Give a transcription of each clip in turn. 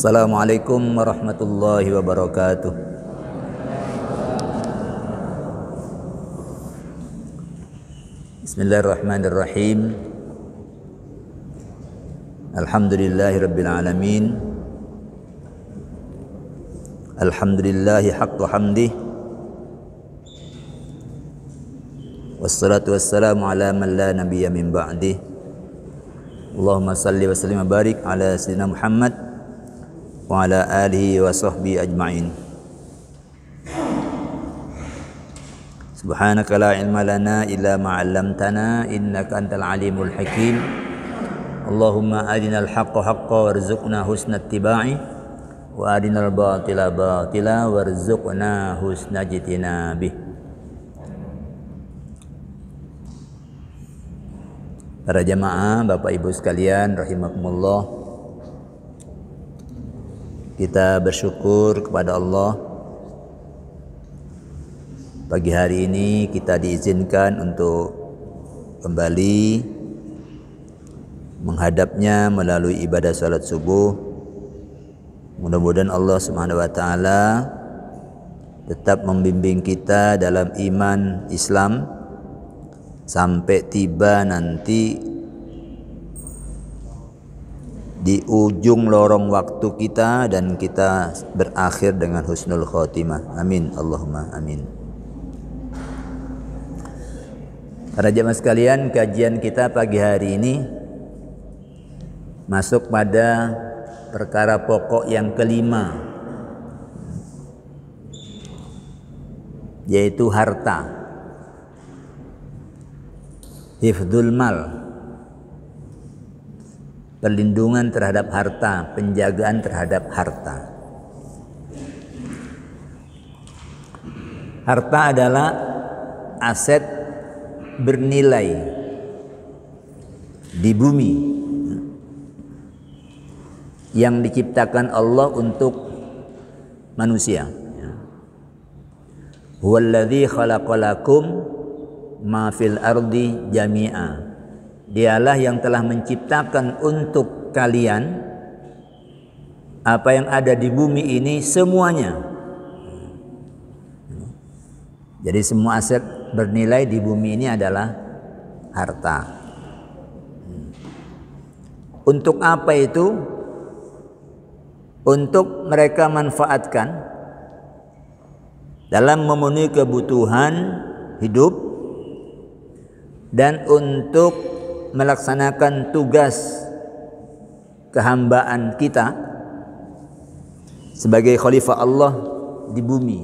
Assalamualaikum warahmatullahi wabarakatuh. Bismillahirrahmanirrahim. Alhamdulillahi rabbil alamin. Alhamdulillahi haqqa hamdih. Wassalatu wassalamu ala man la nabiyya min ba'dih. Allahumma salli wa sallim wa barik ala sayyidina Muhammad wa ala alihi wa sahbihi ajma'in. Subhanaka la ilma lana illa ma 'allamtana innaka antal alimul hakim. Allahumma arinal haqqa haqqan warzuqna husna ittiba'i wa arinal batila batila warzuqna husna ijtinabih. Para jamaah, Bapak Ibu sekalian rahimakumullah, kita bersyukur kepada Allah. Pagi hari ini kita diizinkan untuk kembali menghadapnya melalui ibadah salat subuh. Mudah-mudahan Allah Subhanahu wa taala tetap membimbing kita dalam iman Islam sampai tiba nanti di ujung lorong waktu kita dan kita berakhir dengan husnul khotimah. Amin Allahumma amin. Para jemaah sekalian, kajian kita pagi hari ini masuk pada perkara pokok yang kelima, yaitu harta. Hifdzul mal, perlindungan terhadap harta, penjagaan terhadap harta. Harta adalah aset bernilai di bumi yang diciptakan Allah untuk manusia. Huwallazi khalaqalakum ma fil ardi jami'a. Dialah yang telah menciptakan untuk kalian apa yang ada di bumi ini semuanya. Jadi semua aset bernilai di bumi ini adalah harta. Untuk apa itu? Untuk mereka manfaatkan dalam memenuhi kebutuhan hidup dan untuk melaksanakan tugas kehambaan kita sebagai khalifah Allah di bumi.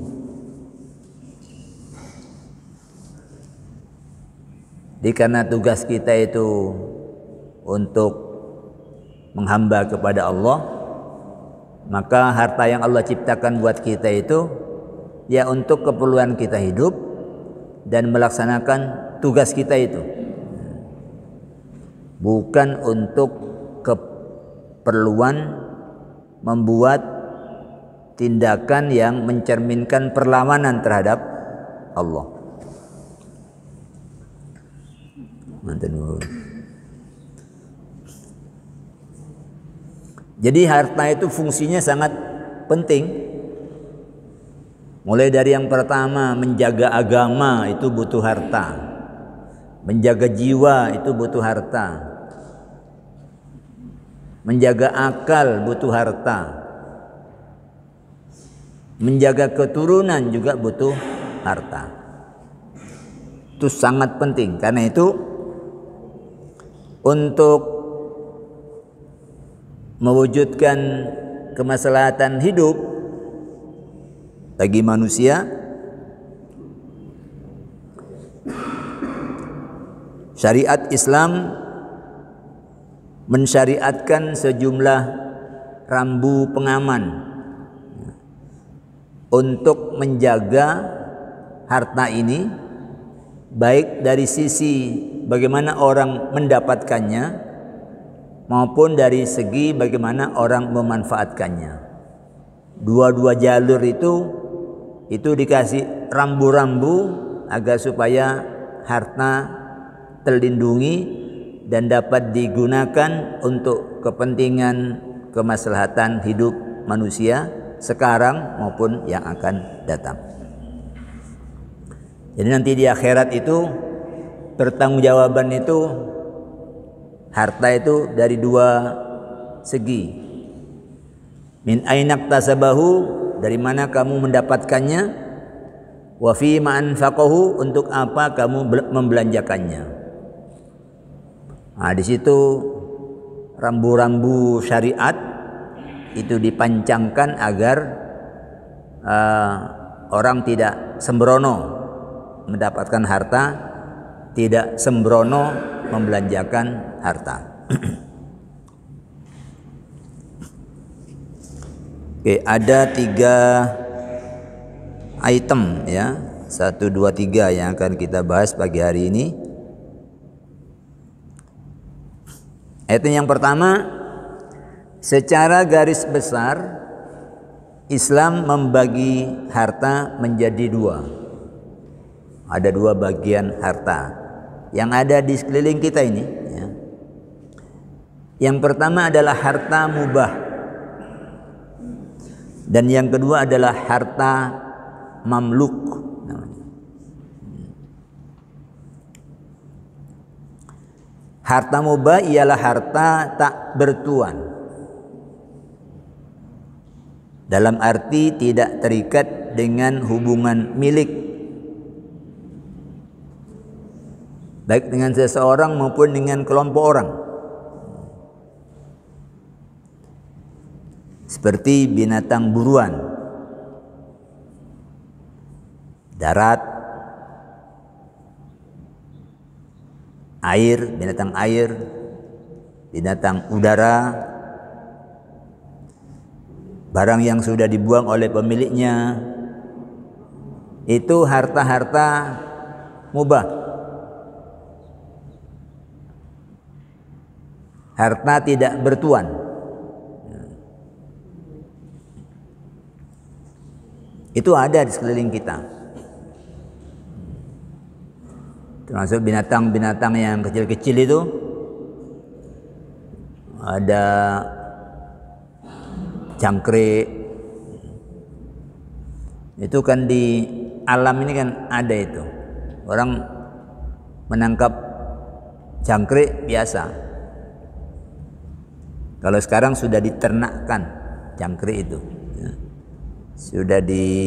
Karena tugas kita itu untuk menghamba kepada Allah, maka harta yang Allah ciptakan buat kita itu ya untuk keperluan kita hidup dan melaksanakan tugas kita itu, bukan untuk keperluan membuat tindakan yang mencerminkan perlawanan terhadap Allah. Jadi harta itu fungsinya sangat penting. Mulai dari yang pertama, menjaga agama itu butuh harta. Menjaga jiwa itu butuh harta. Menjaga akal butuh harta. Menjaga keturunan juga butuh harta. Itu sangat penting. Karena itu untuk mewujudkan kemaslahatan hidup bagi manusia, syariat Islam mensyariatkan sejumlah rambu pengaman untuk menjaga harta ini, baik dari sisi bagaimana orang mendapatkannya maupun dari segi bagaimana orang memanfaatkannya. Dua-dua jalur itu dikasih rambu-rambu agar supaya harta terlindungi dan dapat digunakan untuk kepentingan kemaslahatan hidup manusia sekarang maupun yang akan datang. Jadi nanti di akhirat itu pertanggungjawaban itu, harta itu dari dua segi. Min ainak tasabahu, dari mana kamu mendapatkannya, wa fi ma anfaqahu, untuk apa kamu membelanjakannya. Nah, di situ rambu-rambu syariat itu dipancangkan agar orang tidak sembrono mendapatkan harta, tidak sembrono membelanjakan harta. Oke, ada 3 item ya, 1, 2, 3 yang akan kita bahas pagi hari ini. Ayat yang pertama, secara garis besar Islam membagi harta menjadi 2. Ada 2 bagian harta yang ada di sekeliling kita ini ya. Yang pertama adalah harta mubah, dan yang kedua adalah harta mamluk namanya. Harta mubah ialah harta tak bertuan, dalam arti tidak terikat dengan hubungan milik, baik dengan seseorang maupun dengan kelompok orang. Seperti binatang buruan, darat, air, binatang air, binatang udara, barang yang sudah dibuang oleh pemiliknya, itu harta-harta mubah. Harta tidak bertuan. Itu ada di sekeliling kita. Termasuk binatang-binatang yang kecil-kecil itu. Ada jangkrik. Itu kan di alam ini kan ada itu. Orang menangkap jangkrik biasa. Kalau sekarang sudah diternakkan jangkrik itu, ya. Sudah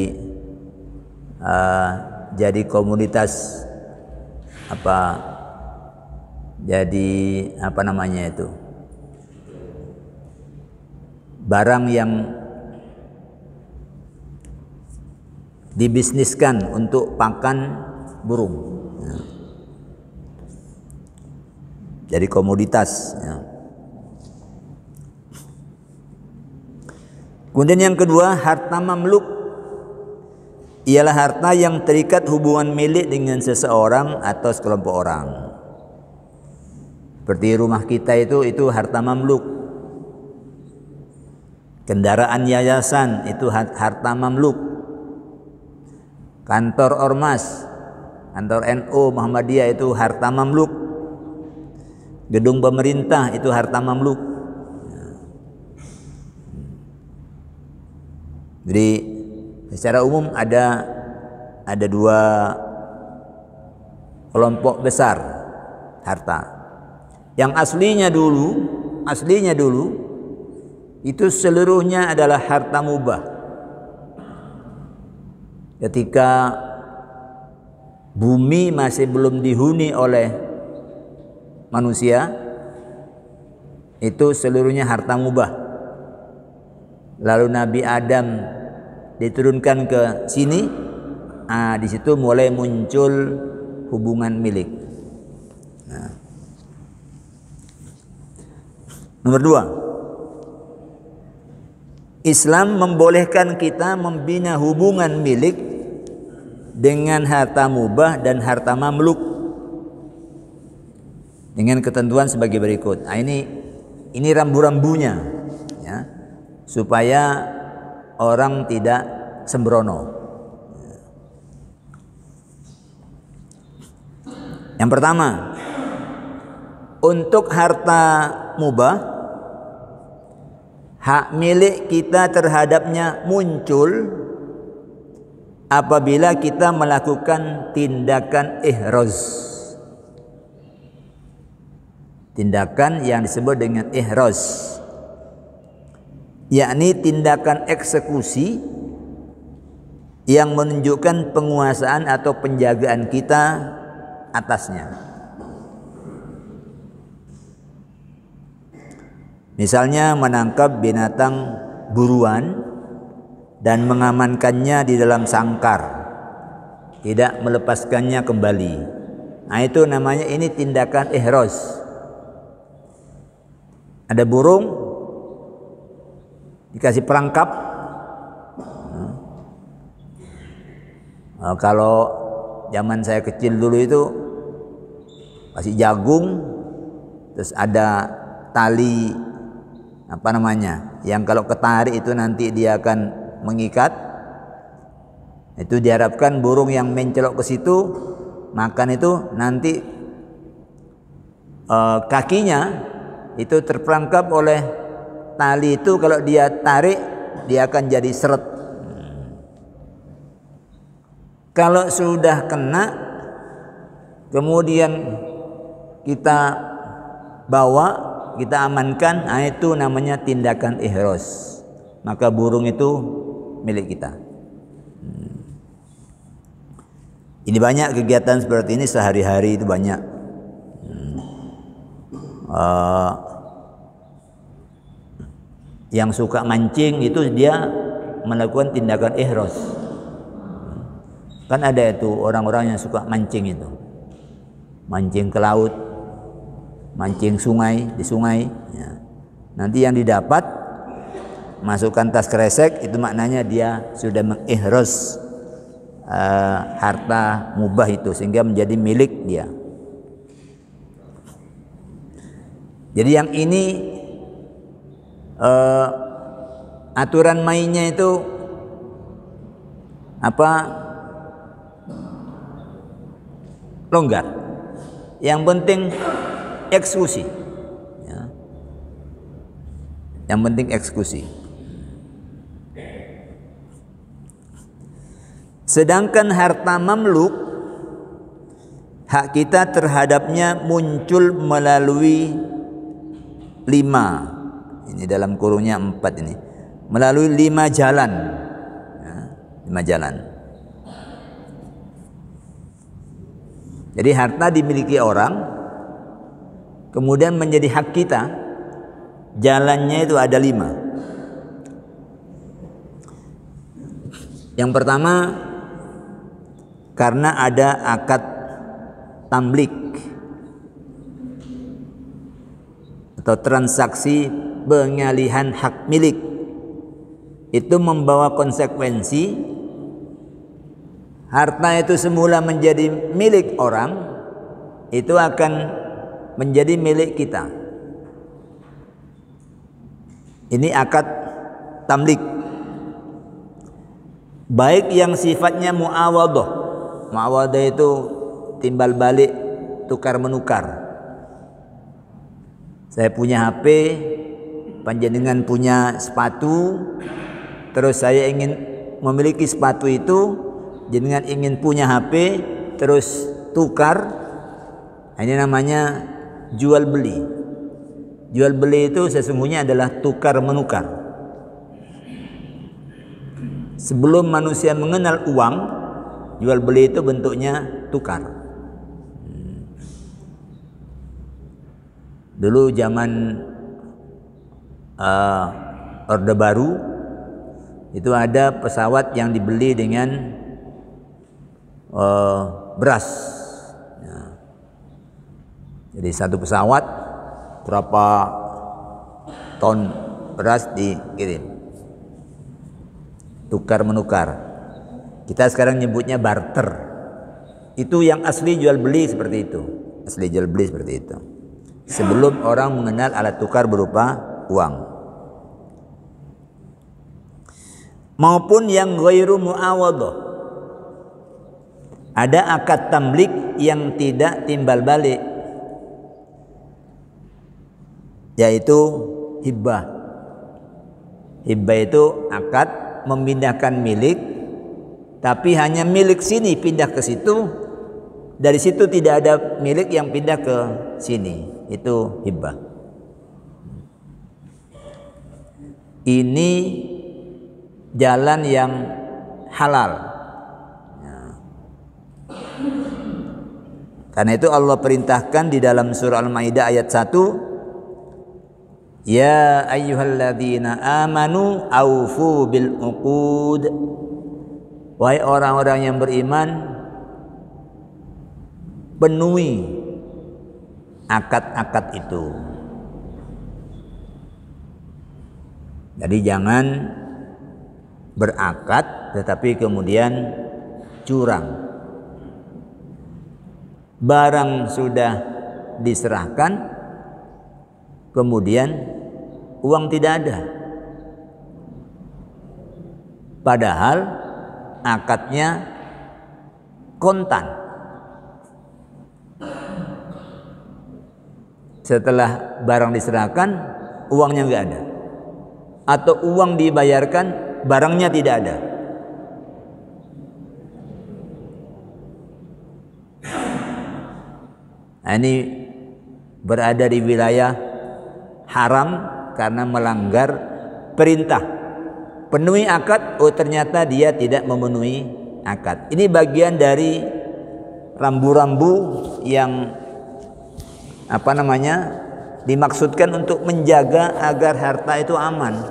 jadi komoditas jadi apa namanya itu, barang yang dibisniskan untuk pakan burung, ya. Jadi komoditas, ya. Kemudian yang kedua, harta mamluk ialah harta yang terikat hubungan milik dengan seseorang atau sekelompok orang. Seperti rumah kita itu harta mamluk. Kendaraan yayasan itu harta mamluk. Kantor ormas, kantor NU Muhammadiyah itu harta mamluk. Gedung pemerintah itu harta mamluk. Jadi secara umum ada 2 kelompok besar harta. Yang aslinya dulu itu seluruhnya adalah harta mubah. Ketika bumi masih belum dihuni oleh manusia, itu seluruhnya harta mubah. Lalu Nabi Adam diturunkan ke sini, di situ mulai muncul hubungan milik. Nah. Nomor 2, Islam membolehkan kita membina hubungan milik dengan harta mubah dan harta mamluk dengan ketentuan sebagai berikut. Nah, ini rambu-rambunya, ya, supaya orang tidak sembrono. Yang pertama, untuk harta mubah, hak milik kita terhadapnya muncul apabila kita melakukan tindakan ihraz. Tindakan yang disebut dengan ihraz, yakni tindakan eksekusi yang menunjukkan penguasaan atau penjagaan kita atasnya. Misalnya menangkap binatang buruan dan mengamankannya di dalam sangkar, tidak melepaskannya kembali. Nah, itu namanya ini tindakan ihraz. Ada burung dikasih perangkap. Nah, kalau zaman saya kecil dulu itu kasih jagung, terus ada tali yang kalau ketarik itu nanti dia akan mengikat. Itu diharapkan burung yang mencelok ke situ makan itu nanti kakinya itu terperangkap oleh tali itu, kalau dia tarik dia akan jadi seret. Kalau sudah kena kemudian kita bawa, kita amankan, nah itu namanya tindakan ihraz. Maka burung itu milik kita. Ini banyak kegiatan seperti ini sehari-hari, itu banyak. Yang suka mancing itu dia melakukan tindakan ihraz. Kan ada itu orang-orang yang suka mancing itu, mancing ke laut, mancing sungai, di sungai ya. Nanti yang didapat masukkan tas kresek, itu maknanya dia sudah mengihraz harta mubah itu sehingga menjadi milik dia. Jadi yang ini aturan mainnya itu longgar. Yang penting eksekusi ya. Yang penting eksekusi. Sedangkan harta mamluk, hak kita terhadapnya muncul melalui 5, ini dalam kurungnya 4 ini, melalui 5 jalan ya, 5 jalan. Jadi harta dimiliki orang kemudian menjadi hak kita, jalannya itu ada 5. Yang pertama, karena ada akad tamlik atau transaksi pengalihan hak milik, itu membawa konsekuensi harta itu semula menjadi milik orang, itu akan menjadi milik kita. Ini akad tamlik, baik yang sifatnya muawadah. Muawadah itu timbal balik, tukar menukar. Saya punya HP, panjenengan punya sepatu, terus saya ingin memiliki sepatu itu, jenengan ingin punya HP, terus tukar. Ini namanya jual beli. Jual beli itu sesungguhnya adalah tukar menukar. Sebelum manusia mengenal uang, jual beli itu bentuknya tukar. Dulu zaman Orde Baru itu ada pesawat yang dibeli dengan beras. Jadi satu pesawat berapa ton beras dikirim. Tukar menukar. Kita sekarang nyebutnya barter. Itu yang asli jual beli seperti itu. Asli jual beli seperti itu. Sebelum orang mengenal alat tukar berupa uang. Maupun yang ghairu muawadhah. Ada akad tamlik yang tidak timbal balik, yaitu hibah. Hibah itu akad memindahkan milik, tapi hanya milik sini pindah ke situ, dari situ tidak ada milik yang pindah ke sini. Itu hibah. Ini jalan yang halal. Karena itu Allah perintahkan di dalam surah Al-Maidah ayat 1, ya ayyuhalladzina amanu aufu bil uqud. Wahai orang-orang yang beriman, penuhi akad-akad itu. Jadi jangan berakad tetapi kemudian curang. Barang sudah diserahkan, kemudian uang tidak ada. Padahal akadnya kontan. Setelah barang diserahkan, uangnya nggak ada. Atau uang dibayarkan, barangnya tidak ada. Nah, ini berada di wilayah haram karena melanggar perintah. Penuhi akad, oh ternyata dia tidak memenuhi akad. Ini bagian dari rambu-rambu yang dimaksudkan untuk menjaga agar harta itu aman.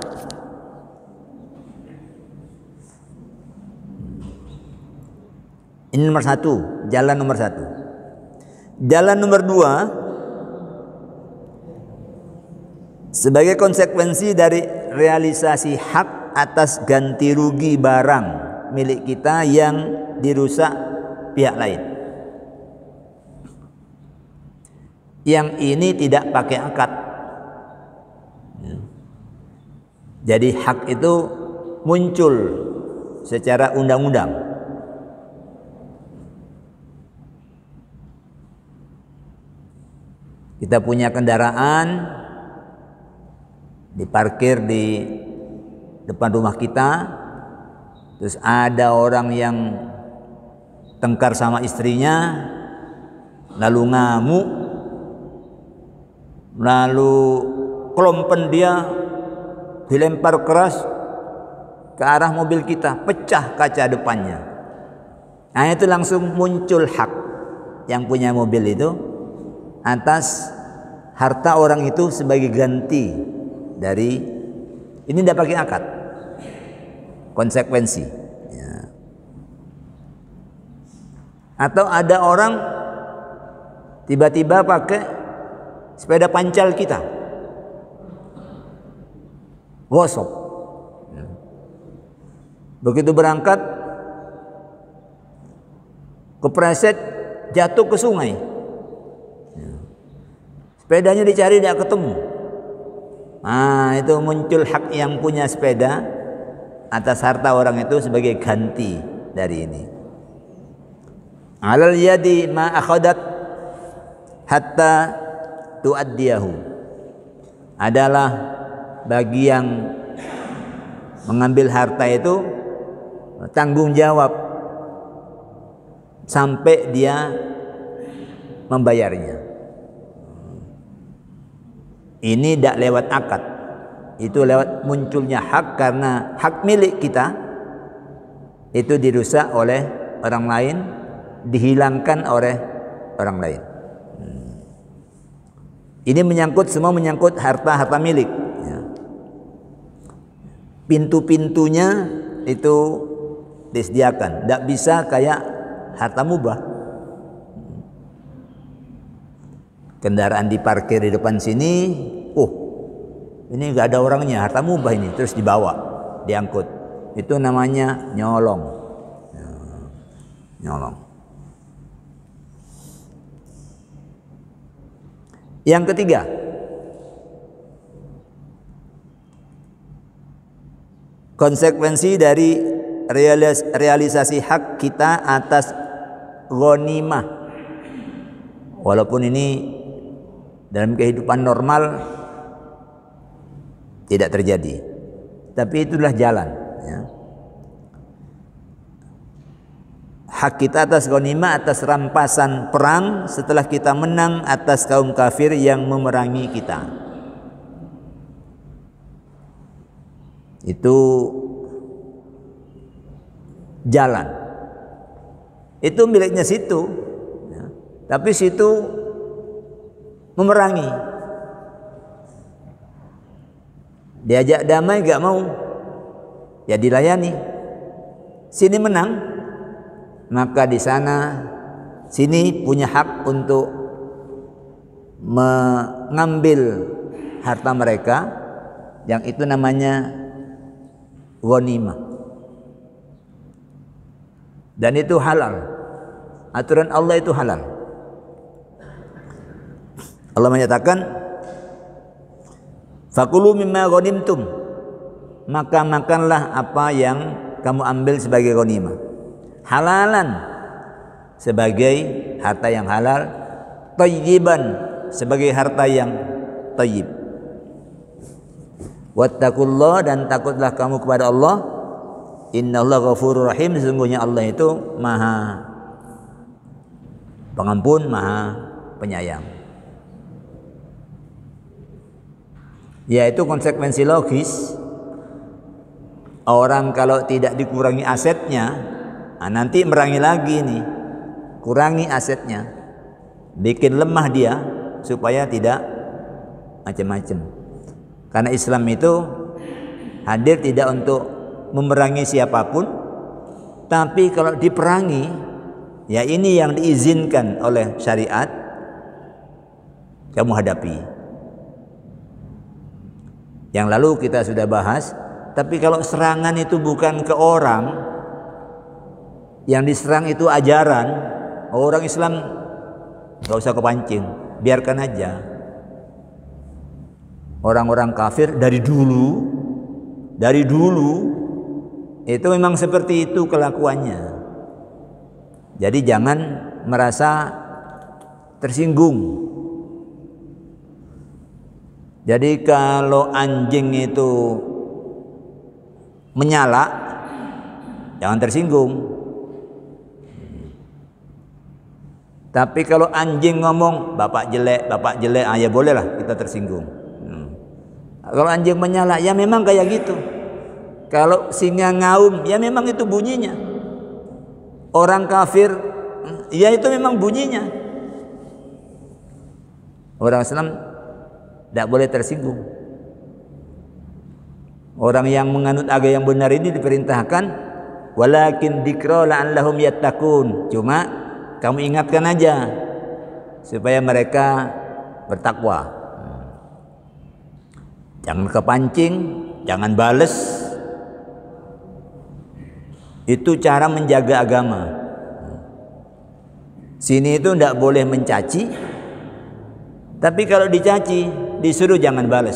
Ini nomor 1, jalan nomor 1. Jalan nomor 2, sebagai konsekuensi dari realisasi hak atas ganti rugi barang milik kita yang dirusak pihak lain. Yang ini tidak pakai akad. Jadi hak itu muncul secara undang-undang. Kita punya kendaraan diparkir di depan rumah kita, terus ada orang yang tengkar sama istrinya, lalu ngamuk, lalu kelompen dia dilempar keras ke arah mobil kita, pecah kaca depannya. Nah, itu langsung muncul hak yang punya mobil itu atas harta orang itu sebagai ganti dari ini, tidak pakai akad. Konsekuensi ya. Atau ada orang tiba-tiba pakai sepeda pancal kita, gosok. Begitu berangkat, kepreset, jatuh ke sungai. Sepedanya dicari tidak ketemu. Nah, itu muncul hak yang punya sepeda atas harta orang itu sebagai ganti dari ini. Alal yadi ma akhadat hatta tuaddiyahu, adalah bagi yang mengambil harta itu tanggung jawab sampai dia membayarnya. Ini tidak lewat akad, itu lewat munculnya hak, karena hak milik kita itu dirusak oleh orang lain, dihilangkan oleh orang lain. Ini semua menyangkut harta milik. Pintu-pintunya itu disediakan, tidak bisa kayak harta mubah. Kendaraan diparkir di depan sini, ini nggak ada orangnya, harta mubah ini, terus dibawa, diangkut. Itu namanya nyolong. Nyolong. Yang ketiga, konsekuensi dari realisasi hak kita atas ghanimah. Walaupun ini dalam kehidupan normal tidak terjadi. tapi itulah jalan, ya. Hak kita atas ghanimah, atas rampasan perang setelah kita menang atas kaum kafir yang memerangi kita. Itu jalan. Itu miliknya situ, ya. Tapi situ memerangi. Diajak damai gak mau, ya dilayani. Sini menang, maka di sana sini punya hak untuk mengambil harta mereka, yang itu namanya ghanimah. Dan itu halal. Aturan Allah itu halal. Allah menyatakan, fakulu mimma ghanimtum, maka makanlah apa yang kamu ambil sebagai ghanimah, halalan sebagai harta yang halal, thayyiban sebagai harta yang thayyib. Wattaqullah, dan takutlah kamu kepada Allah. Innallaha ghafurur rahim, sesungguhnya Allah itu Maha Pengampun, Maha Penyayang. Yaitu konsekuensi logis, orang kalau tidak dikurangi asetnya, nanti merangi lagi nih, kurangi asetnya, bikin lemah dia supaya tidak macam-macam. Karena Islam itu hadir tidak untuk memerangi siapapun, tapi kalau diperangi, ya ini yang diizinkan oleh syariat, kamu hadapi. Yang lalu kita sudah bahas. Tapi kalau serangan itu bukan ke orang, yang diserang itu ajaran, orang Islam gak usah kepancing, biarkan aja. Orang-orang kafir dari dulu itu memang seperti itu kelakuannya. Jadi jangan merasa tersinggung. Jadi kalau anjing itu menyala, jangan tersinggung. Tapi kalau anjing ngomong bapak jelek, ya bolehlah kita tersinggung. Kalau anjing menyala, ya memang kayak gitu. Kalau singa ngaum, ya memang itu bunyinya. Orang kafir, ya itu memang bunyinya. Orang Islam tidak boleh tersinggung. Orang yang menganut agama yang benar ini diperintahkan, walakin dzikra la'allahum yattaqun. Cuma kamu ingatkan aja supaya mereka bertakwa. Jangan kepancing, jangan bales. Itu cara menjaga agama. Sini itu tidak boleh mencaci, tapi kalau dicaci disuruh jangan balas.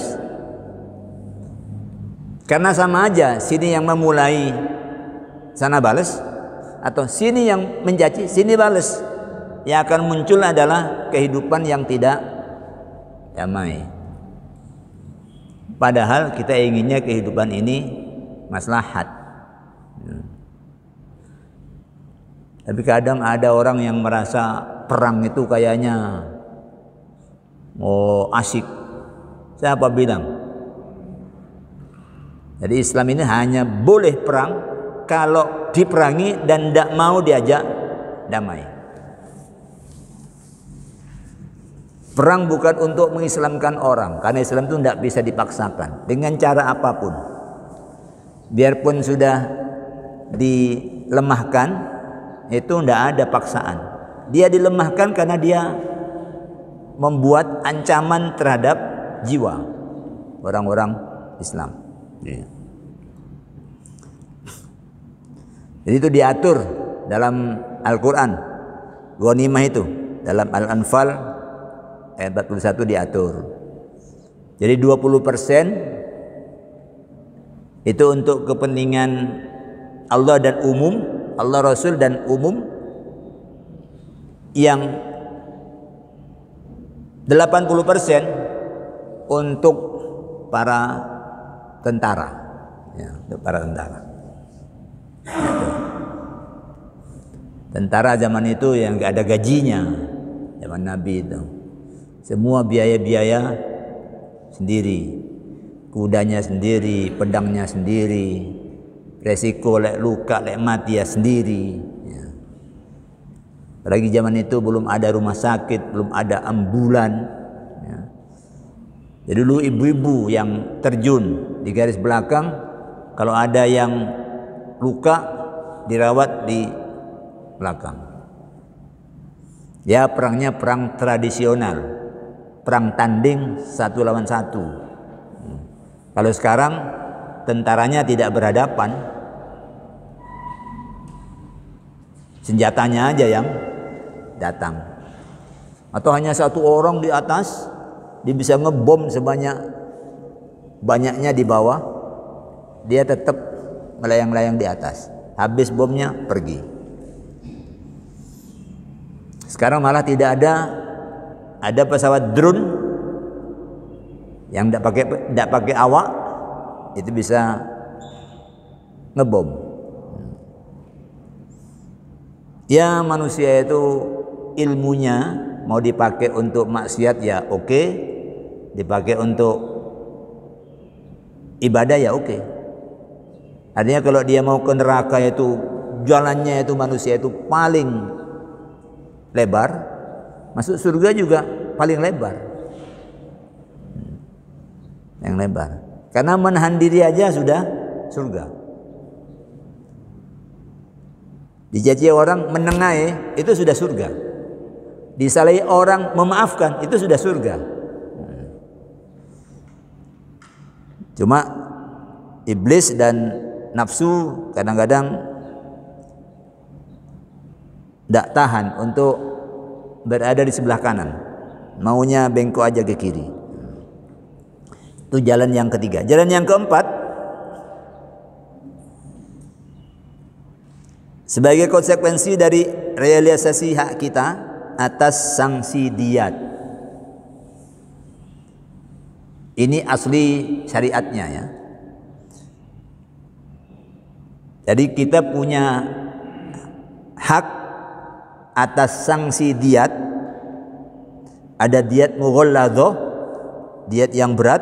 Karena sama aja, sini yang memulai sana balas, atau sini yang mencaci sini balas. Yang akan muncul adalah kehidupan yang tidak damai. Padahal kita inginnya kehidupan ini maslahat. Tapi kadang ada orang yang merasa perang itu kayaknya asik. Siapa bilang? Jadi Islam ini hanya boleh perang kalau diperangi dan tidak mau diajak damai. Perang bukan untuk mengislamkan orang, karena Islam itu tidak bisa dipaksakan dengan cara apapun. Biarpun sudah dilemahkan, itu tidak ada paksaan. Dia dilemahkan karena dia membuat ancaman terhadap jiwa orang-orang Islam. Jadi itu diatur dalam Al-Quran. Ghanimah itu dalam Al-Anfal ayat 41 diatur. Jadi 20% itu untuk kepentingan Allah dan umum, Allah Rasul dan umum. Yang 80% untuk para tentara. ya, untuk para tentara. Gitu. Tentara zaman itu yang gak ada gajinya, zaman Nabi itu. Semua biaya-biaya sendiri, kudanya sendiri, pedangnya sendiri, resiko lek luka, lek mati ya sendiri. Ya. Apalagi zaman itu belum ada rumah sakit, belum ada ambulan. Ya. Jadi dulu ibu-ibu yang terjun di garis belakang, kalau ada yang luka dirawat di belakang. Ya, perangnya perang tradisional, perang tanding 1 lawan 1. Kalau sekarang tentaranya tidak berhadapan, senjatanya aja yang datang. Atau hanya satu orang di atas, dia bisa ngebom banyaknya di bawah, dia tetap melayang-layang di atas. Habis bomnya pergi. Sekarang malah tidak ada pesawat drone yang tidak pakai awak, itu bisa ngebom. Ya, manusia itu ilmunya mau dipakai untuk maksiat ya oke, dipakai untuk ibadah ya oke. Artinya kalau dia mau ke neraka itu jalannya itu manusia itu paling lebar, masuk surga juga paling lebar. Yang lebar. Karena menahan diri aja sudah surga. Dicaci orang menengahi itu sudah surga. Disalahi orang memaafkan itu sudah surga. Cuma iblis dan nafsu kadang-kadang tidak tahan untuk berada di sebelah kanan, maunya bengkok aja ke kiri. Itu jalan yang ketiga. Jalan yang keempat, sebagai konsekuensi dari realisasi hak kita atas sanksi diat. Ini asli syariatnya ya. Jadi kita punya hak atas sanksi diat. Ada diat mughalladhah, diat yang berat,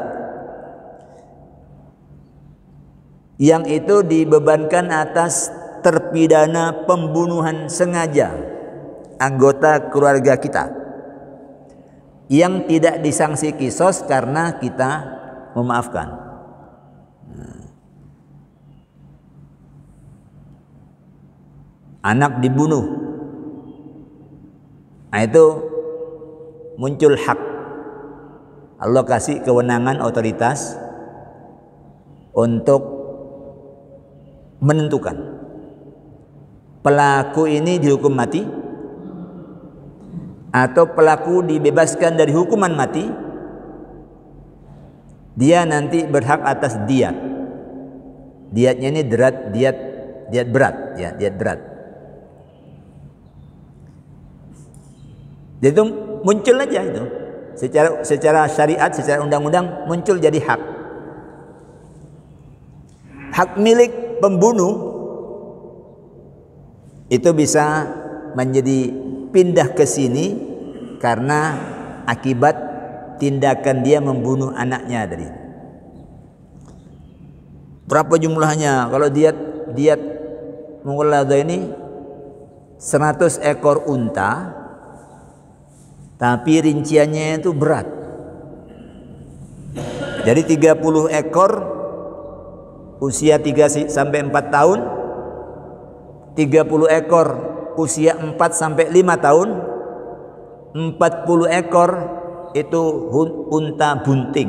yang itu dibebankan atas terpidana pembunuhan sengaja anggota keluarga kita yang tidak disanksi kisos karena kita memaafkan. Anak dibunuh, nah itu muncul hak. Allah kasih kewenangan otoritas untuk menentukan pelaku ini dihukum mati atau pelaku dibebaskan dari hukuman mati. Dia nanti berhak atas diat. Diatnya ini diat berat ya, diat berat. Jadi itu muncul aja itu. Secara syariat, secara undang-undang muncul jadi hak. Hak milik pembunuh itu bisa menjadi pindah ke sini karena akibat tindakan dia membunuh anaknya tadi. Berapa jumlahnya? Kalau diat mughalladhah ini 100 ekor unta, tapi rinciannya itu berat. Jadi 30 ekor usia 3 sampai 4 tahun, 30 ekor usia 4 sampai 5 tahun, 40 ekor itu unta bunting.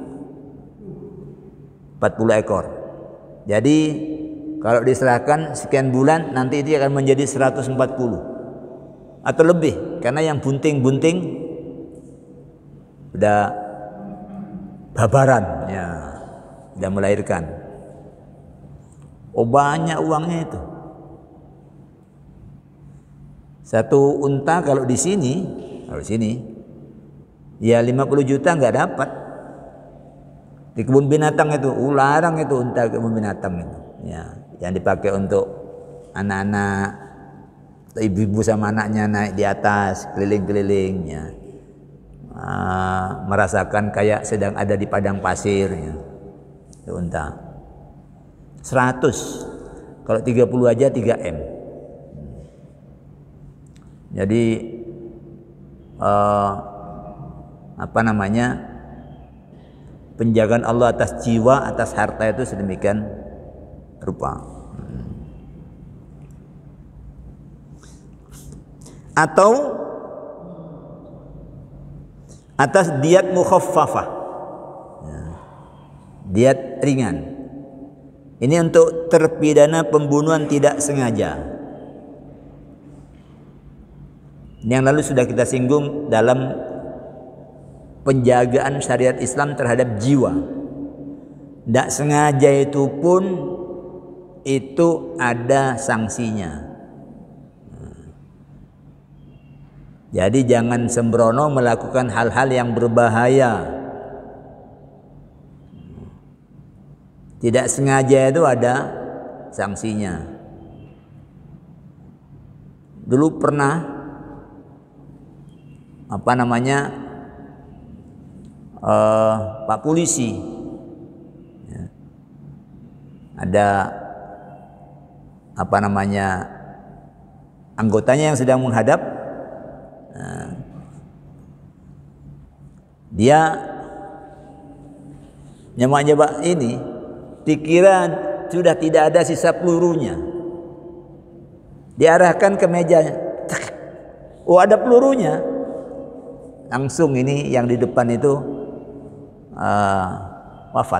40 ekor. Jadi kalau diserahkan sekian bulan nanti itu akan menjadi 140 atau lebih, karena yang bunting-bunting udah babaran ya, udah melahirkan. Oh, banyak uangnya itu. Satu unta kalau di sini ya 50 juta nggak dapat. Di kebun binatang itu, larang itu unta kebun binatang itu. Ya, yang dipakai untuk anak-anak, ibu-ibu sama anaknya naik di atas, keliling-keliling, ya. Merasakan kayak sedang ada di padang pasir, ya. Itu unta. 100, kalau 30 aja 3M. Jadi penjagaan Allah atas jiwa, atas harta itu sedemikian rupa. Atau atas diat mukhaffafah, diat ringan. Ini untuk terpidana pembunuhan tidak sengaja. Yang lalu sudah kita singgung dalam penjagaan syariat Islam terhadap jiwa. Tidak sengaja itu pun itu ada sanksinya. Jadi jangan sembrono melakukan hal-hal yang berbahaya. Tidak sengaja itu ada sanksinya. Dulu pernah Pak polisi, ya, ada anggotanya yang sedang menghadap, dia nyemak-nyemak ini, dikira sudah tidak ada sisa pelurunya, diarahkan ke mejanya, oh ada pelurunya, langsung ini yang di depan itu wafat.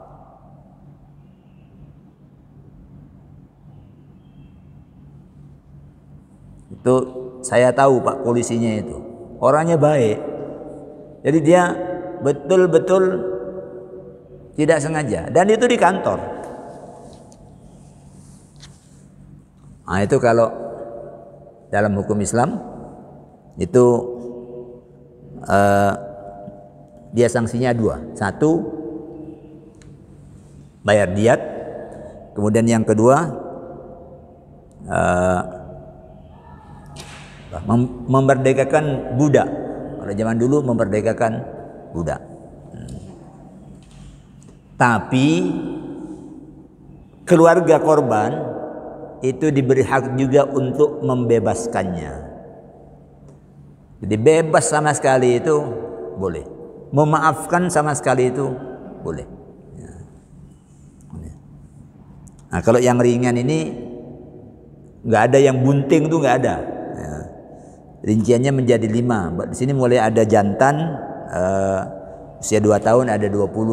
Itu saya tahu Pak polisinya itu orangnya baik, jadi dia betul-betul tidak sengaja, dan itu di kantor. Nah itu kalau dalam hukum Islam itu dia sanksinya 2. 1, bayar diat. Kemudian yang kedua, memerdekakan budak. Kalau zaman dulu memerdekakan budak. Tapi keluarga korban itu diberi hak juga untuk membebaskannya. Jadi bebas sama sekali itu boleh. Memaafkan sama sekali itu boleh. Nah kalau yang ringan ini nggak ada yang bunting, tuh nggak ada. Rinciannya menjadi 5. Di sini mulai ada jantan usia 2 tahun ada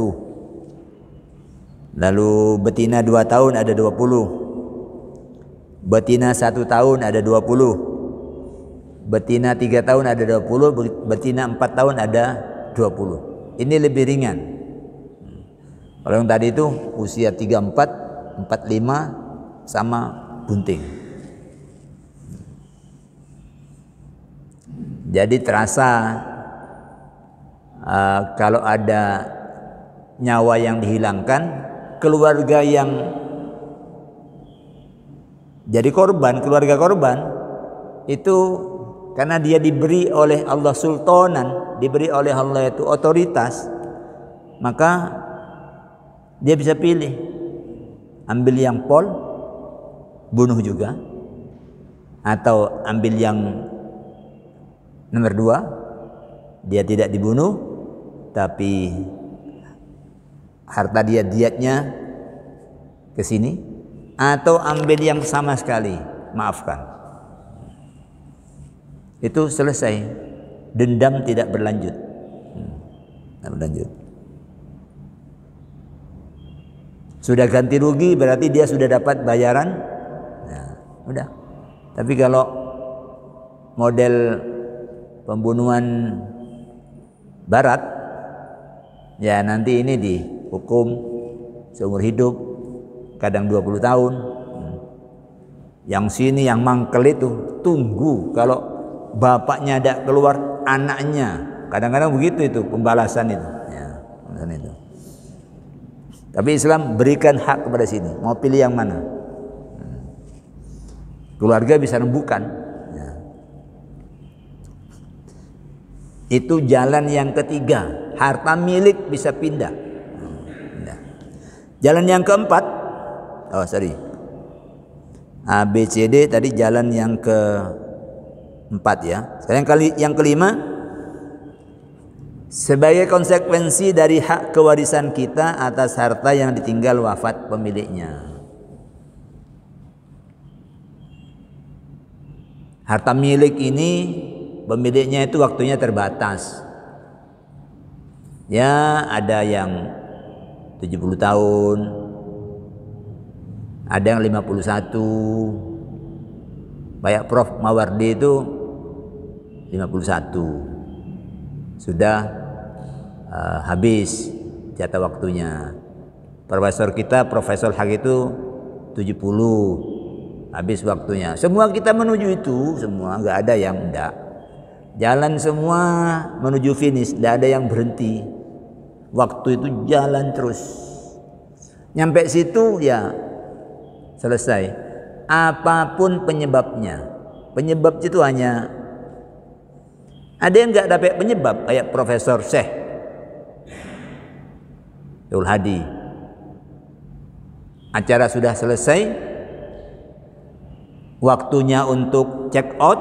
20. Lalu betina 2 tahun ada 20. Betina 1 tahun ada 20. Betina 3 tahun ada 20. Betina 4 tahun ada 20. Ini lebih ringan. Kalau yang tadi itu usia 34, 45 sama bunting. Jadi terasa kalau ada nyawa yang dihilangkan, keluarga yang jadi korban, keluarga korban itu karena dia diberi oleh Allah sultanan, diberi oleh Allah itu otoritas, maka dia bisa pilih, ambil yang pol, bunuh juga, atau ambil yang nomor 2, dia tidak dibunuh, tapi harta dia diatnya ke sini, atau ambil yang sama sekali, maafkan. Itu selesai, dendam tidak berlanjut. Tidak berlanjut. Sudah ganti rugi berarti dia sudah dapat bayaran. Nah, udah. Tapi kalau model pembunuhan barat, ya nanti ini dihukum seumur hidup, kadang 20 tahun. Yang sini yang mangkel itu tunggu kalau bapaknya ada keluar, anaknya. Kadang-kadang begitu itu pembalasan itu. Ya, pembalasan itu. Tapi Islam berikan hak kepada sini, mau pilih yang mana. Keluarga bisa rembukan. Ya. Itu jalan yang ketiga, harta milik bisa pindah. Jalan yang keempat, A, B, C, D tadi jalan yang keempat ya. Sekarang yang kelima, sebagai konsekuensi dari hak kewarisan kita atas harta yang ditinggal wafat pemiliknya. Harta milik ini pemiliknya itu waktunya terbatas. Ya, ada yang 70 tahun, ada yang 51. Kayak Prof Mawardi itu 51. Sudah habis jatah waktunya. Profesor kita, Profesor Haq itu 70, habis waktunya. Semua kita menuju itu, semua, nggak ada yang enggak. Jalan semua menuju finish, nggak ada yang berhenti. Waktu itu jalan terus. Nyampe situ ya selesai. Apapun penyebabnya. Penyebab itu hanya ada yang nggak dapat penyebab, kayak Profesor Syekh Abdul Hadi. Acara sudah selesai, waktunya untuk check out.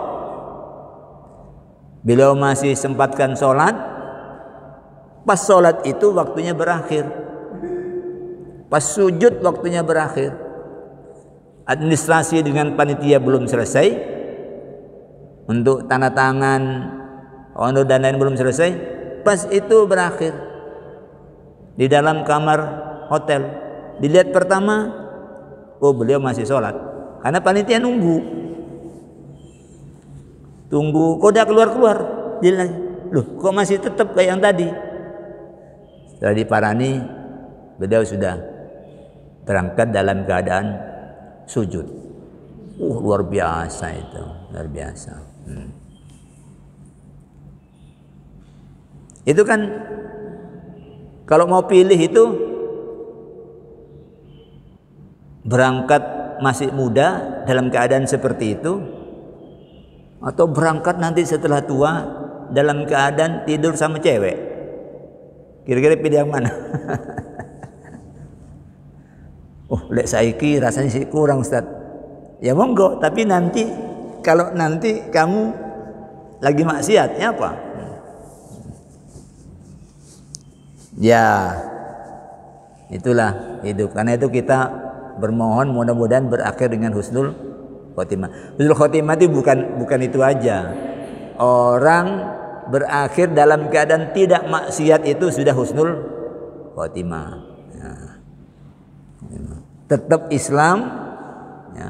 Beliau masih sempatkan sholat. Pas sholat itu waktunya berakhir. Pas sujud waktunya berakhir. Administrasi dengan panitia belum selesai. Untuk tanda tangan, honor dan lain belum selesai. Pas itu berakhir. Di dalam kamar hotel dilihat pertama, oh beliau masih sholat, karena panitia tunggu, kok udah keluar, dia loh kok masih tetap kayak yang tadi. Setelah diparani, beliau sudah berangkat dalam keadaan sujud. Luar biasa itu, luar biasa. Itu kan kalau mau pilih itu berangkat masih muda dalam keadaan seperti itu, atau berangkat nanti setelah tua dalam keadaan tidur sama cewek. Kira-kira pilih yang mana? Lek saiki rasanya sih kurang, Ustaz. Ya monggo, tapi nanti kalau nanti kamu lagi maksiatnya apa? Ya, itulah hidup. Karena itu kita bermohon mudah-mudahan berakhir dengan husnul khotimah. Husnul khotimah itu bukan itu aja. Orang berakhir dalam keadaan tidak maksiat itu sudah husnul khotimah. Ya. Tetap Islam, ya.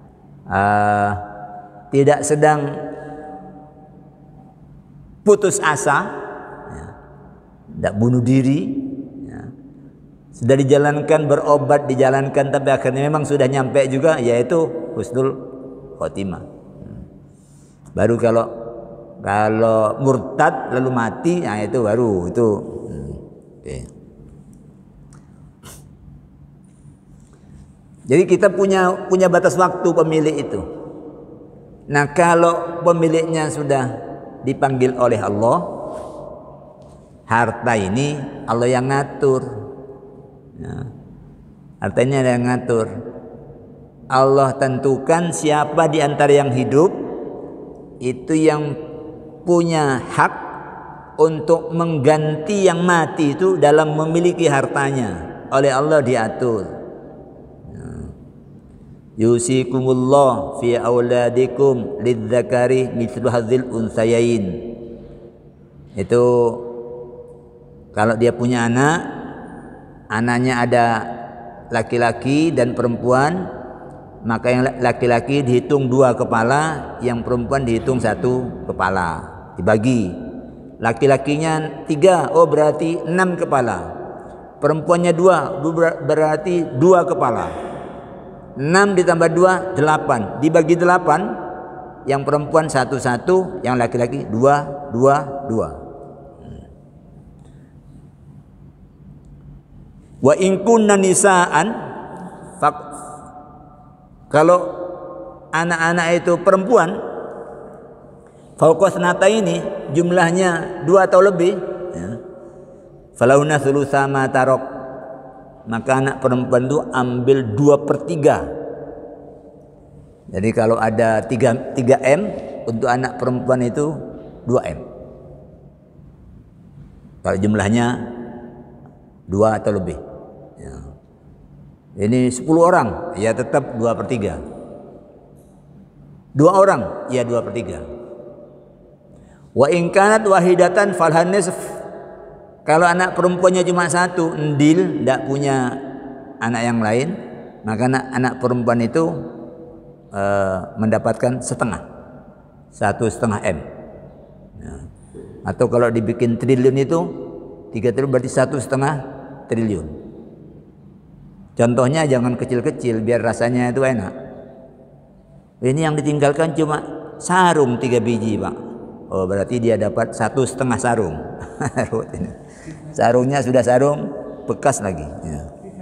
Tidak sedang putus asa. Tidak bunuh diri, ya. Sudah dijalankan, berobat dijalankan, tapi akhirnya memang sudah nyampe juga, yaitu husnul khotimah. Baru kalau murtad lalu mati, nah itu baru itu. Okay. Jadi kita punya batas waktu pemilik itu. Nah kalau pemiliknya sudah dipanggil oleh Allah, harta ini Allah yang ngatur, ya. Hartanya ada yang ngatur. Allah tentukan siapa di antara yang hidup itu yang punya hak untuk mengganti yang mati itu dalam memiliki hartanya. Oleh Allah diatur, ya. Yusikumullah fi auladikum lidzakari mithlu hadzil unsayain. Itu kalau dia punya anak, anaknya ada laki-laki dan perempuan, maka yang laki-laki dihitung 2 kepala, yang perempuan dihitung 1 kepala. Dibagi. Laki-lakinya 3, berarti 6 kepala. Perempuannya 2, berarti 2 kepala. 6 ditambah 2, 8. Dibagi 8, yang perempuan 1, yang laki-laki 2, 2, 2. Wa in kunna nisaan, kalau anak-anak itu perempuan, fauqa thnataini, jumlahnya 2 atau lebih, ya, falahunna thulutsa ma tarok, maka anak perempuan itu ambil 2/3. Jadi kalau ada 3 M, untuk anak perempuan itu 2 M. Kalau jumlahnya 2 atau lebih, ya. Ini 10 orang, ya tetap 2/3. 2 orang, ya 2/3. Wa in kanat wahidatan falhan nisf. Kalau anak perempuannya cuma 1, ndil, tidak punya anak yang lain, maka anak perempuan itu mendapatkan setengah, 1,5 M. Ya. Atau kalau dibikin triliun itu 3 triliun berarti 1,5 triliun. Contohnya jangan kecil-kecil biar rasanya itu enak. Ini yang ditinggalkan cuma sarung 3 biji, Pak. Oh, berarti dia dapat 1,5 sarung. Sarungnya sudah sarung bekas lagi, ya.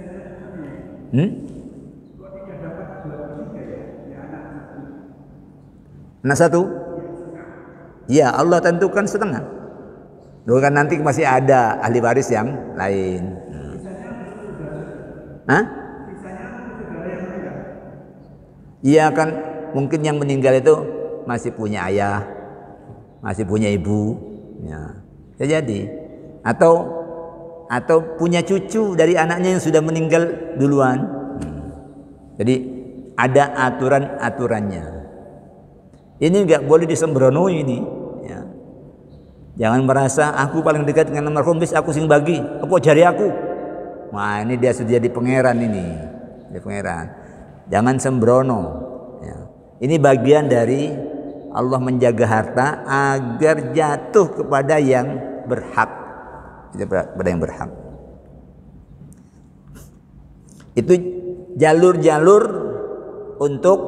Anak 1? Ya, Allah tentukan setengah. Bukan nanti masih ada ahli waris yang lain. Hah? Iya kan, mungkin yang meninggal itu masih punya ayah, masih punya ibu, ya. Bisa jadi. Atau punya cucu dari anaknya yang sudah meninggal duluan. Jadi ada aturan-aturannya. Ini nggak boleh disembrono ini, ya. Jangan merasa aku paling dekat dengan almarhum, bis aku sing bagi, apa jari aku. Wah, ini dia sudah jadi pangeran ini, jadi pangeran. Jangan sembrono, ya. Ini bagian dari Allah menjaga harta agar jatuh kepada yang berhak, kepada yang berhak. Itu jalur-jalur untuk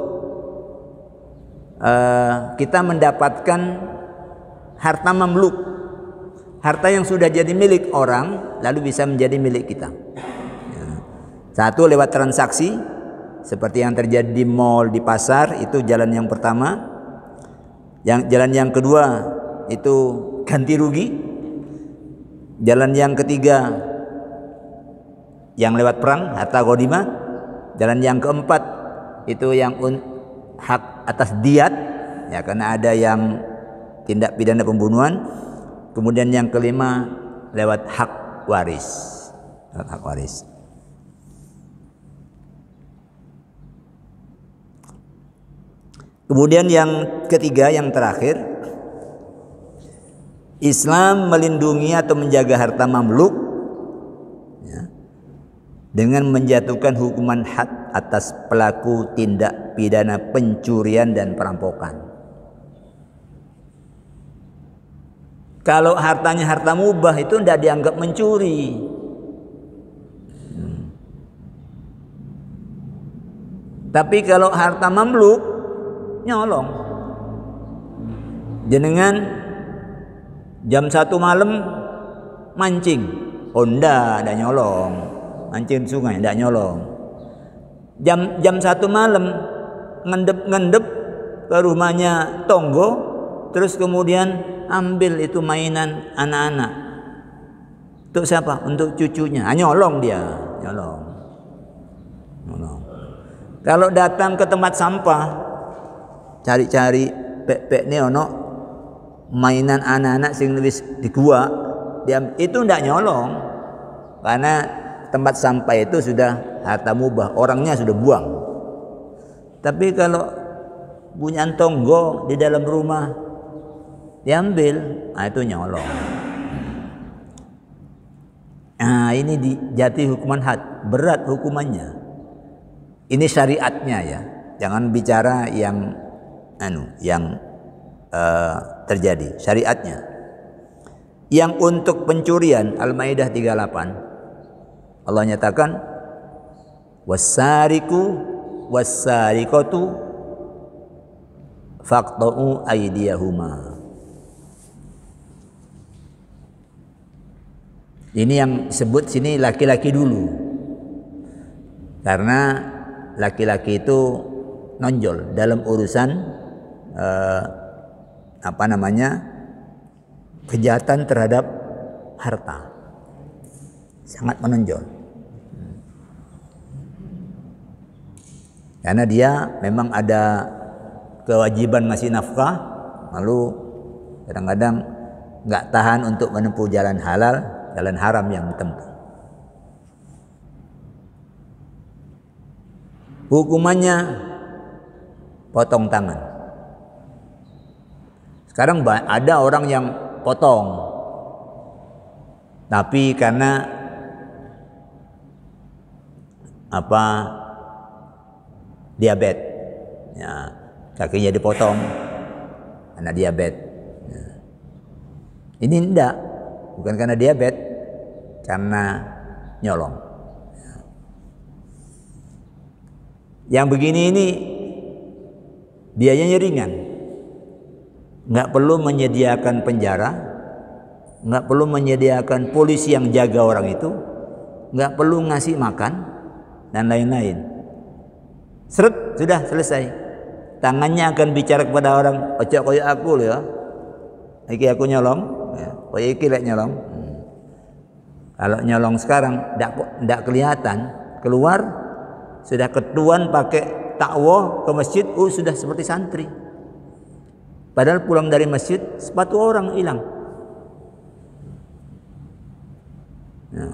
kita mendapatkan harta mamluk, harta yang sudah jadi milik orang lalu bisa menjadi milik kita. Satu, lewat transaksi seperti yang terjadi di mall, di pasar, itu jalan yang pertama. Jalan yang kedua itu ganti rugi. Jalan yang ketiga yang lewat perang, harta ghanimah. Jalan yang keempat itu yang hak atas diat, ya, karena ada yang tindak pidana pembunuhan. Kemudian yang kelima lewat hak waris, hak waris. Kemudian yang ketiga, yang terakhir, Islam melindungi atau menjaga harta mamluk, ya, dengan menjatuhkan hukuman had atas pelaku tindak pidana pencurian dan perampokan. Kalau hartanya harta mubah itu tidak dianggap mencuri. Tapi kalau harta mamluk, nyolong. Jenengan jam 1 malam mancing, Honda ada nyolong. Mancing di sungai tidak nyolong. Jam 1 malam ngendep ke rumahnya tonggo, terus kemudian ambil itu mainan anak-anak. Untuk siapa? Untuk cucunya. Nyolong dia, nyolong. Kalau datang ke tempat sampah, cari-cari pek-pek ini ono mainan anak-anak sing wis di gua, itu ndak nyolong. Karena tempat sampah itu sudah harta mubah, orangnya sudah buang. Tapi kalau punya tonggo di dalam rumah diambil, itu nyolong. Nah, ini dijatuhi hukuman had, berat hukumannya. Ini syariatnya, ya. Jangan bicara yang terjadi, syariatnya. Yang untuk pencurian, Al-Maidah 38, Allah nyatakan was-sariqu was-sariqatu faqta'u aydiyahuma. Ini yang disebut sini laki-laki dulu. Karena laki-laki itu nonjol dalam urusan kejahatan terhadap harta, sangat menonjol. Karena dia memang ada kewajiban ngasih nafkah, lalu kadang-kadang nggak tahan untuk menempuh jalan halal, jalan haram yang ditempuh. Hukumannya potong tangan. Sekarang ada orang yang potong, tapi karena diabetes, ya, kakinya dipotong karena diabetes. Ya. Ini enggak, bukan karena diabetes, karena nyolong. Ya. Yang begini ini biayanya ringan, nggak perlu menyediakan penjara, nggak perlu menyediakan polisi yang jaga orang itu, nggak perlu ngasih makan dan lain-lain. Seret, sudah selesai. Tangannya akan bicara kepada orang, ojo koyo aku lho ya. Iki aku nyolong, ya. Koyo iki lek nyolong. Kalau nyolong sekarang ndak kelihatan, keluar sudah ketuan pakai takwa ke masjid, sudah seperti santri. Padahal pulang dari masjid sepatu orang hilang. Ya.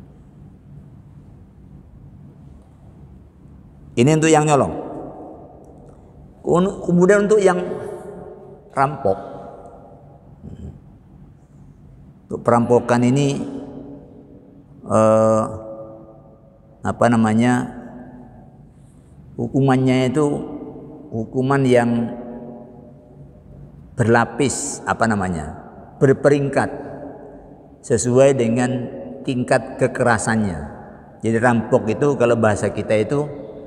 Ini untuk yang nyolong. Kemudian untuk yang rampok. Untuk perampokan ini hukumannya itu hukuman yang berlapis, berperingkat sesuai dengan tingkat kekerasannya. Jadi rampok itu kalau bahasa kita itu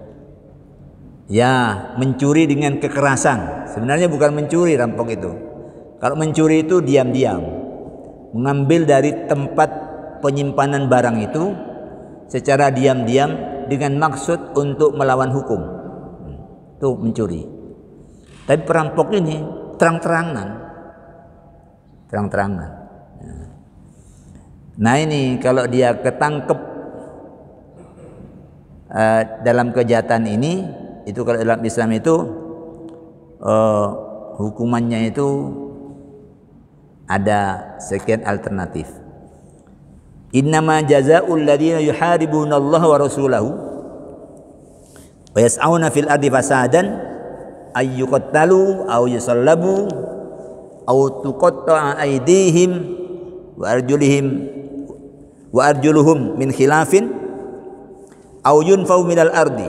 ya mencuri dengan kekerasan. Sebenarnya bukan mencuri rampok itu. Kalau mencuri itu diam-diam, mengambil dari tempat penyimpanan barang itu secara diam-diam dengan maksud untuk melawan hukum. Itu mencuri. Tapi perampok ini terang-terangan. Nah ini kalau dia ketangkep dalam kejahatan ini, itu kalau dalam Islam itu hukumannya itu ada sekian alternatif. Innama jazaa'ul ladzina yuharibuna Allah wa rasulahu wa yas'auna fil ardi fasadan ay yuqattalu aw yusallabu aw tuqatta'a aydihim wa arjuluhum min khilafin aw yunfau minal ardi.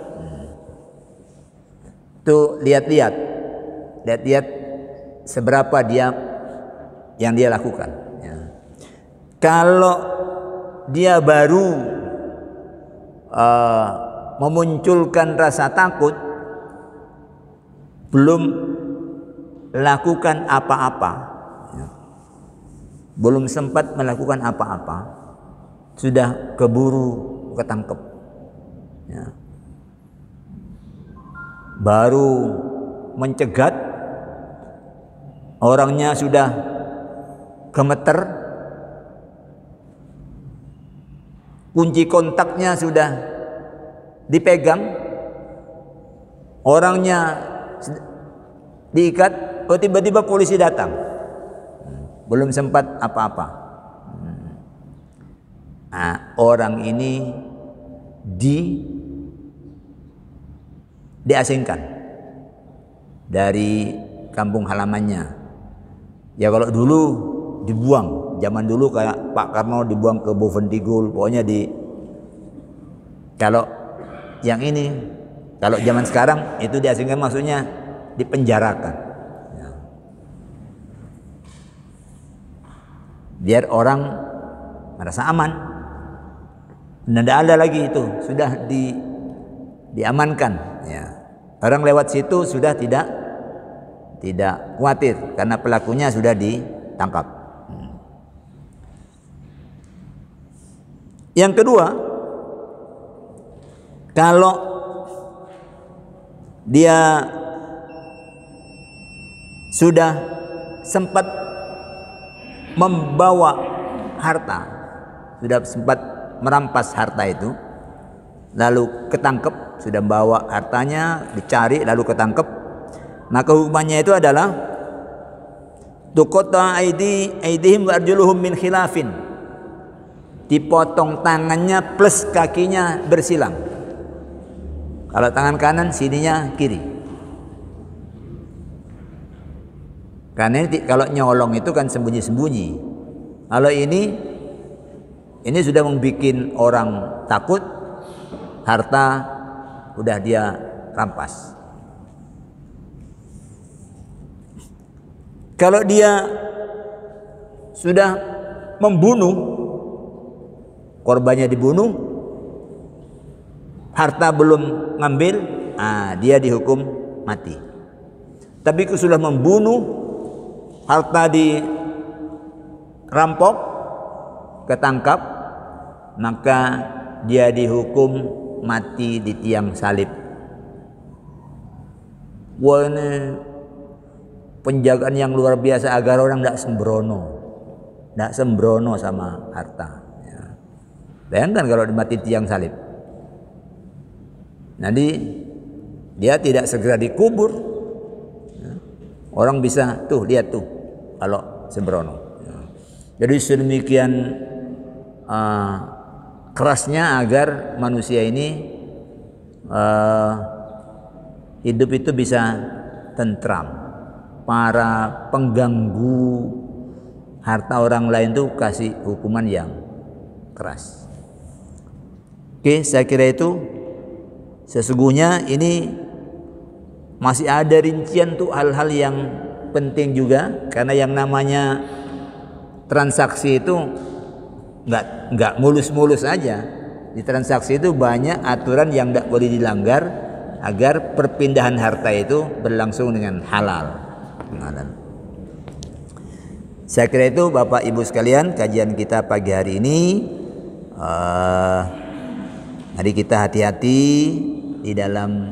Tuh lihat seberapa yang dia lakukan. Ya. Kalau dia baru memunculkan rasa takut, belum lakukan apa-apa, ya. Belum sempat melakukan apa-apa, sudah keburu ketangkep. Ya. Baru mencegat, orangnya sudah gemeter, kunci kontaknya sudah dipegang, orangnya diikat, tiba-tiba polisi datang, belum sempat apa-apa. Nah, orang ini diasingkan dari kampung halamannya. Ya kalau dulu dibuang, zaman dulu kayak Pak Karno dibuang ke Bovendigul, pokoknya kalau yang ini, kalau zaman sekarang itu diasingkan maksudnya dipenjarakan. Ya. Biar orang merasa aman. Dan tidak ada lagi itu, sudah diamankan. Ya. Orang lewat situ sudah tidak khawatir karena pelakunya sudah ditangkap. Yang kedua, Kalau dia sudah sempat membawa harta, sudah sempat merampas harta itu, lalu ketangkep, sudah bawa hartanya, dicari lalu ketangkep, maka hukumannya itu adalah tuqatta aidihim wa arjuluhum min khilafin, dipotong tangannya plus kakinya bersilang. Kalau tangan kanan, sininya kiri. Karena kalau nyolong itu kan sembunyi-sembunyi. Kalau ini sudah membuat orang takut, harta udah dia rampas. Kalau dia sudah membunuh, korbannya dibunuh, harta belum ngambil, dia dihukum mati. Tapi kalau sudah membunuh, harta dirampok, ketangkap, maka dia dihukum mati di tiang salib. Wah, ini penjagaan yang luar biasa agar orang tidak sembrono sama harta. Ya. Bayangkan kalau mati tiang salib. Nanti dia tidak segera dikubur. Ya. Orang bisa lihat kalau sembrono. Ya. Jadi sedemikian kerasnya agar manusia ini hidup itu bisa tentram. Para pengganggu harta orang lain itu kasih hukuman yang keras. Oke, saya kira itu sesungguhnya ini masih ada rincian hal-hal yang penting juga, karena yang namanya transaksi itu nggak mulus-mulus aja. Di transaksi itu banyak aturan yang tidak boleh dilanggar agar perpindahan harta itu berlangsung dengan halal. Saya kira itu Bapak Ibu sekalian, kajian kita pagi hari ini. Mari kita hati-hati di dalam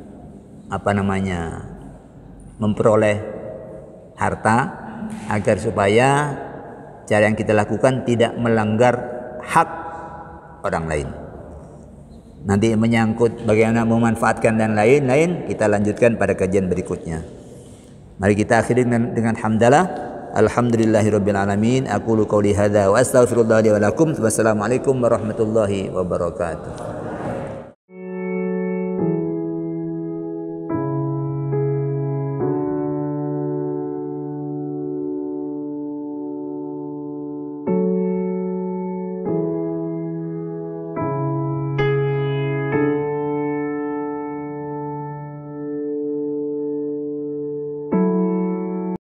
memperoleh harta, agar supaya cara yang kita lakukan tidak melanggar hak orang lain. Nanti menyangkut bagaimana memanfaatkan dan lain-lain, kita lanjutkan pada kajian berikutnya. Mari kita akhiri dengan hamdalah. Alhamdulillahirabbil alamin. Aqulu qouli hadza wa astaghfirullah li wa lakum. Wassalamualaikum warahmatullahi wabarakatuh.